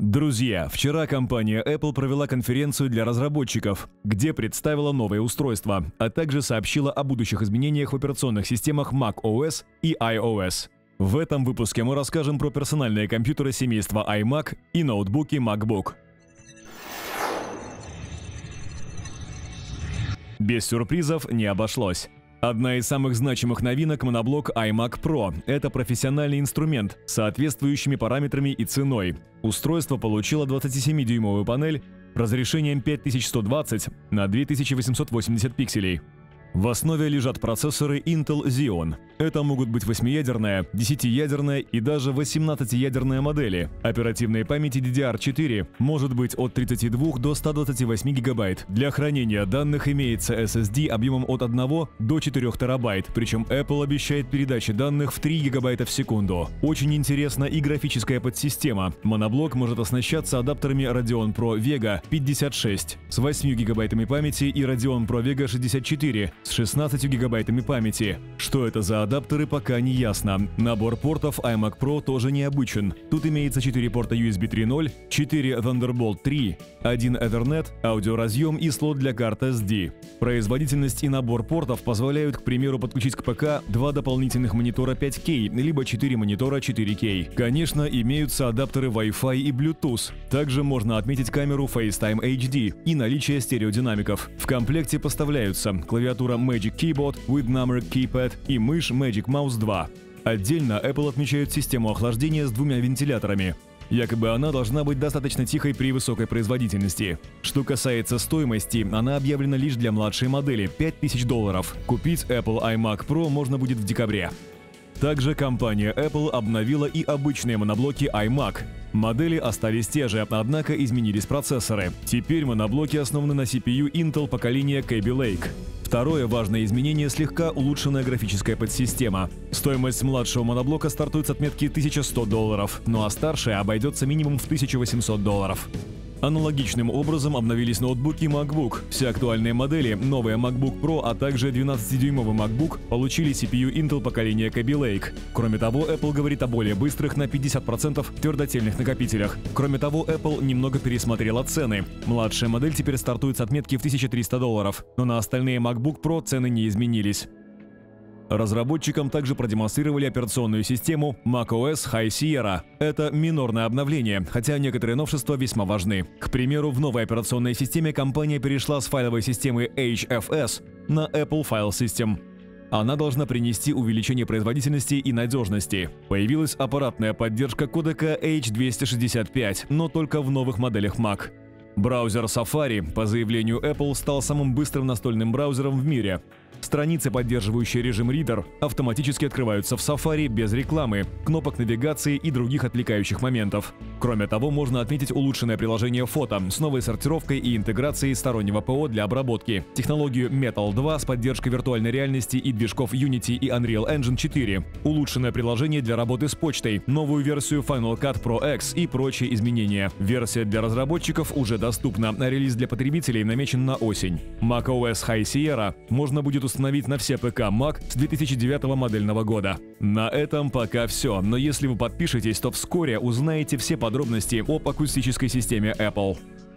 Друзья, вчера компания Apple провела конференцию для разработчиков, где представила новые устройства, а также сообщила о будущих изменениях в операционных системах macOS и iOS. В этом выпуске мы расскажем про персональные компьютеры семейства iMac и ноутбуки MacBook. Без сюрпризов не обошлось. Одна из самых значимых новинок — моноблок iMac Pro. Это профессиональный инструмент с соответствующими параметрами и ценой. Устройство получило 27-дюймовую панель разрешением 5120 на 2880 пикселей. В основе лежат процессоры Intel Xeon. Это могут быть 8-ядерная, 10-ядерная и даже 18-ядерная модели. Оперативной памяти DDR4 может быть от 32 до 128 гигабайт. Для хранения данных имеется SSD объемом от 1 до 4 терабайт, причем Apple обещает передачу данных в 3 гигабайта в секунду. Очень интересна и графическая подсистема. Моноблок может оснащаться адаптерами Radeon Pro Vega 56 с 8 гигабайтами памяти и Radeon Pro Vega 64 с 16 гигабайтами памяти. Что это за адаптеры, пока не ясно. Набор портов iMac Pro тоже необычен. Тут имеется 4 порта USB 3.0, 4 Thunderbolt 3, 1 Ethernet, аудиоразъем и слот для карт SD. Производительность и набор портов позволяют, к примеру, подключить к ПК 2 дополнительных монитора 5K, либо 4 монитора 4K. Конечно, имеются адаптеры Wi-Fi и Bluetooth. Также можно отметить камеру FaceTime HD и наличие стереодинамиков. В комплекте поставляются клавиатура Magic Keyboard with Numeric Keypad и мышь Magic Mouse 2. Отдельно Apple отмечает систему охлаждения с 2 вентиляторами. Якобы она должна быть достаточно тихой при высокой производительности. Что касается стоимости, она объявлена лишь для младшей модели – $5000. Купить Apple iMac Pro можно будет в декабре. Также компания Apple обновила и обычные моноблоки iMac. Модели остались те же, однако изменились процессоры. Теперь моноблоки основаны на CPU Intel поколения Kaby Lake. Второе важное изменение — слегка улучшенная графическая подсистема. Стоимость младшего моноблока стартует с отметки $1100, ну а старшая обойдется минимум в $1800. Аналогичным образом обновились ноутбуки MacBook. Все актуальные модели, новые MacBook Pro, а также 12-дюймовый MacBook получили CPU Intel поколения Kaby Lake. Кроме того, Apple говорит о более быстрых на 50% твердотельных накопителях. Кроме того, Apple немного пересмотрела цены. Младшая модель теперь стартует с отметки в $1300, но на остальные MacBook Pro цены не изменились. Разработчикам также продемонстрировали операционную систему macOS High Sierra. Это минорное обновление, хотя некоторые новшества весьма важны. К примеру, в новой операционной системе компания перешла с файловой системы HFS на Apple File System. Она должна принести увеличение производительности и надежности. Появилась аппаратная поддержка кодека H265, но только в новых моделях Mac. Браузер Safari, по заявлению Apple, стал самым быстрым настольным браузером в мире. Страницы, поддерживающие режим Reader, автоматически открываются в Safari без рекламы, кнопок навигации и других отвлекающих моментов. Кроме того, можно отметить улучшенное приложение фото с новой сортировкой и интеграцией стороннего ПО для обработки, технологию Metal 2 с поддержкой виртуальной реальности и движков Unity и Unreal Engine 4, улучшенное приложение для работы с почтой, новую версию Final Cut Pro X и прочие изменения. Версия для разработчиков уже доступна, а релиз для потребителей намечен на осень. macOS High Sierra можно будет установить на все ПК Mac с 2009 модельного года. На этом пока все, но если вы подпишетесь, то вскоре узнаете все подробности об акустической системе Apple.